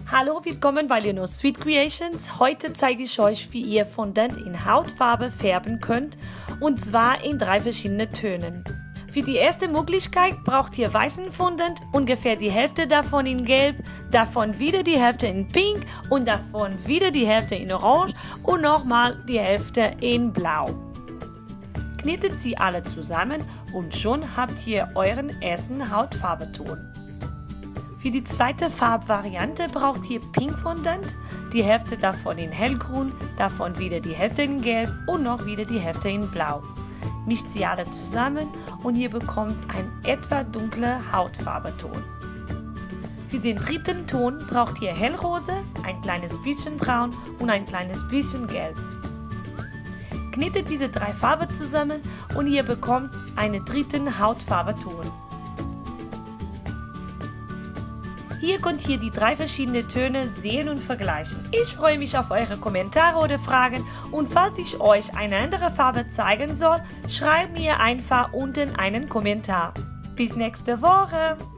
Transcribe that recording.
Hallo, willkommen bei Leonor Sweet Creations. Heute zeige ich euch, wie ihr Fondant in Hautfarbe färben könnt, und zwar in 3 verschiedene Tönen. Für die erste Möglichkeit braucht ihr weißen Fondant, ungefähr die Hälfte davon in Gelb, davon wieder die Hälfte in Pink und davon wieder die Hälfte in Orange und nochmal die Hälfte in Blau. Knetet sie alle zusammen und schon habt ihr euren ersten Hautfarbeton. Für die zweite Farbvariante braucht ihr Pink Fondant, die Hälfte davon in Hellgrün, davon wieder die Hälfte in Gelb und noch wieder die Hälfte in Blau. Mischt sie alle zusammen und ihr bekommt einen etwa dunklen Hautfarbeton. Für den dritten Ton braucht ihr Hellrose, ein kleines bisschen Braun und ein kleines bisschen Gelb. Knetet diese 3 Farben zusammen und ihr bekommt einen dritten Hautfarbeton. Hier könnt ihr die 3 verschiedenen Töne sehen und vergleichen. Ich freue mich auf eure Kommentare oder Fragen, und falls ich euch eine andere Farbe zeigen soll, schreibt mir einfach unten einen Kommentar. Bis nächste Woche!